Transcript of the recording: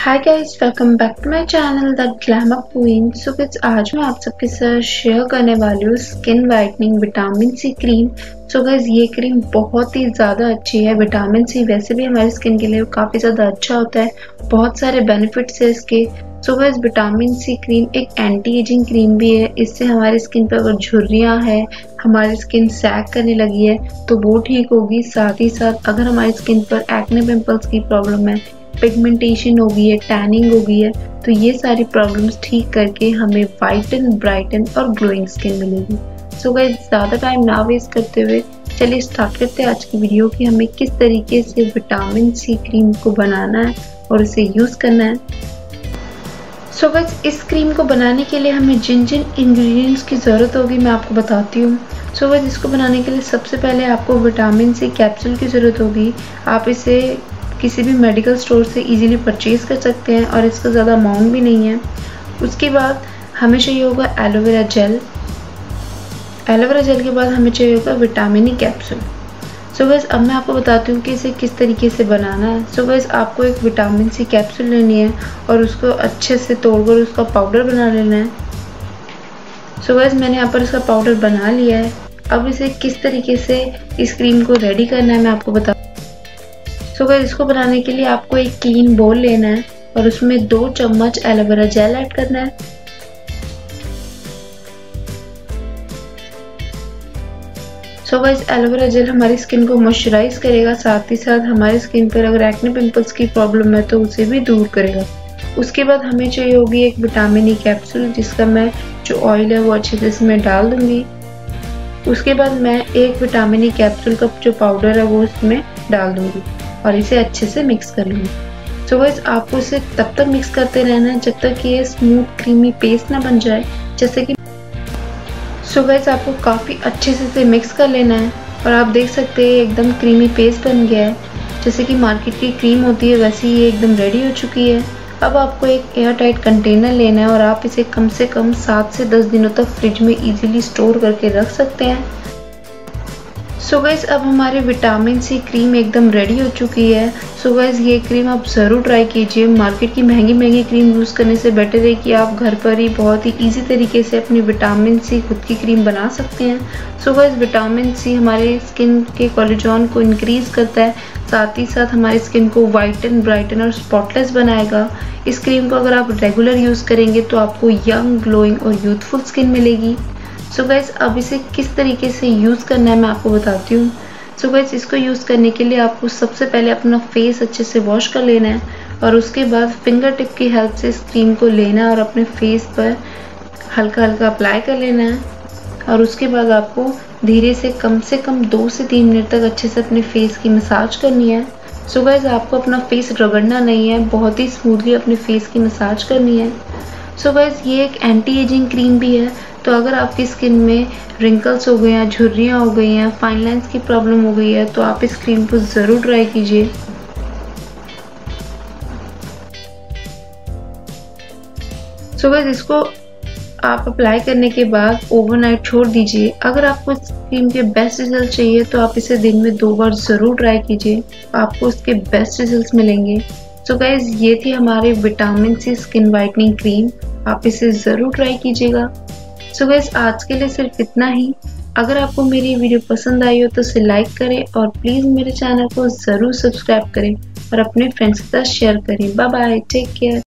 Hi guys, welcome back to my channel the glamour queen. So guys, आज मैं आप सबके साथ शेयर करने वाली हूँ skin whitening vitamin C cream. So guys, ये क्रीम बहुत ही ज़्यादा अच्छी है। विटामिन सी वैसे भी हमारी स्किन के लिए काफ़ी ज़्यादा अच्छा होता है, बहुत सारे बेनिफिट्स है इसके। So guys, vitamin C cream एक एंटी एजिंग क्रीम भी है। इससे हमारी स्किन पर अगर झुर्रियाँ हैं, हमारी स्किन सैग करने लगी है तो वो ठीक होगी। साथ ही साथ अगर हमारी स्किन पर एक्ने पिंपल्स की प्रॉब्लम है, पिगमेंटेशन हो गई है, टैनिंग हो गई है, तो ये सारी प्रॉब्लम्स ठीक करके हमें वाइटन, ब्राइटन और ग्लोइंग स्किन मिलेगी। सो गाइस, ज़्यादा टाइम ना वेस्ट करते हुए चलिए स्टार्ट करते हैं आज की वीडियो कि हमें किस तरीके से विटामिन सी क्रीम को बनाना है और इसे यूज़ करना है। सो गाइस, इस क्रीम को बनाने के लिए हमें जिन जिन इंग्रेडिएंट्स की ज़रूरत होगी मैं आपको बताती हूँ। सो गाइस, इसको बनाने के लिए सबसे पहले आपको विटामिन सी कैप्सूल की ज़रूरत होगी। आप इसे किसी भी मेडिकल स्टोर से इजीली परचेज़ कर सकते हैं और इसका ज़्यादा अमाउंट भी नहीं है। उसके बाद हमें चाहिए होगा एलोवेरा जेल। एलोवेरा जेल के बाद हमें चाहिए होगा vitamin E capsule. So guys, अब मैं आपको बताती हूँ कि इसे किस तरीके से बनाना है। सो गाइस, आपको एक विटामिन सी कैप्सूल लेनी है और उसको अच्छे से तोड़कर उसका पाउडर बना लेना है। सो गाइस, मैंने यहाँ पर इसका पाउडर बना लिया है। अब इसे किस तरीके से इस क्रीम को रेडी करना है मैं आपको बता। सो गाइस, इसको बनाने के लिए आपको एक क्लीन बोल लेना है और उसमें 2 चम्मच एलोवेरा जेल ऐड करना है। सो गाइस, एलोवेरा जेल हमारी स्किन को मॉइस्चराइज करेगा, साथ ही साथ हमारी स्किन पर अगर एक्ने पिंपल्स की प्रॉब्लम है तो उसे भी दूर करेगा। उसके बाद हमें चाहिए होगी एक विटामिन ई कैप्सूल, जिसका मैं जो ऑयल है वो अच्छे से इसमें डाल दूंगी। उसके बाद मैं एक विटामिन ई कैप्सूल का जो पाउडर है वो इसमें डाल दूंगी और इसे अच्छे से मिक्स कर लूँगी। सो गाइस, आपको इसे तब तक मिक्स करते रहना है जब तक कि ये स्मूथ क्रीमी पेस्ट ना बन जाए, जैसे कि। सो गाइस, आपको काफ़ी अच्छे से इसे मिक्स कर लेना है और आप देख सकते हैं एकदम क्रीमी पेस्ट बन गया है। जैसे कि मार्केट की क्रीम होती है वैसे ही ये एकदम रेडी हो चुकी है। अब आपको एक एयर टाइट कंटेनर लेना है और आप इसे कम से कम 7 से 10 दिनों तक फ्रिज में इजीली स्टोर करके रख सकते हैं। सो गाइस, अब हमारी विटामिन सी क्रीम एकदम रेडी हो चुकी है। सो गाइस, ये क्रीम आप ज़रूर ट्राई कीजिए। मार्केट की महंगी क्रीम यूज़ करने से बेटर है कि आप घर पर ही बहुत ही इजी तरीके से अपनी विटामिन सी खुद की क्रीम बना सकते हैं। सो गाइस, विटामिन सी हमारे स्किन के कोलेजन को इंक्रीज़ करता है, साथ ही साथ हमारी स्किन को वाइटन, ब्राइटन और स्पॉटलेस बनाएगा। इस क्रीम को अगर आप रेगुलर यूज़ करेंगे तो आपको यंग, ग्लोइंग और यूथफुल स्किन मिलेगी। सो गाइस, अब इसे किस तरीके से यूज़ करना है मैं आपको बताती हूँ। सो गाइस, इसको यूज़ करने के लिए आपको सबसे पहले अपना फेस अच्छे से वॉश कर लेना है और उसके बाद फिंगर टिप की हेल्प से इस क्रीम को लेना है और अपने फेस पर हल्का हल्का अप्लाई कर लेना है। और उसके बाद आपको धीरे से कम 2 से 3 मिनट तक अच्छे से अपने फेस की मसाज करनी है। सो गाइस, आपको अपना फेस रगड़ना नहीं है, बहुत ही स्मूथली अपने फेस की मसाज करनी है। सो गाइस, ये एक एंटी एजिंग क्रीम भी है, तो अगर आपकी स्किन में रिंकल्स हो गए हैं, झुर्रियाँ हो गई हैं, फाइन लाइंस की प्रॉब्लम हो गई है तो आप इस क्रीम को ज़रूर ट्राई कीजिए। सो गाइस, इसको आप अप्लाई करने के बाद ओवरनाइट छोड़ दीजिए। अगर आपको इस क्रीम के बेस्ट रिजल्ट चाहिए तो आप इसे दिन में 2 बार ज़रूर ट्राई कीजिए, आपको इसके बेस्ट रिजल्ट मिलेंगे। सो गाइस, ये थी हमारे vitamin C skin whitening cream, आप इसे ज़रूर ट्राई कीजिएगा। सो गाइस, आज के लिए सिर्फ इतना ही। अगर आपको मेरी वीडियो पसंद आई हो तो इसे लाइक करें और प्लीज़ मेरे चैनल को ज़रूर सब्सक्राइब करें और अपने फ्रेंड्स के साथ शेयर करें। Bye bye, take care.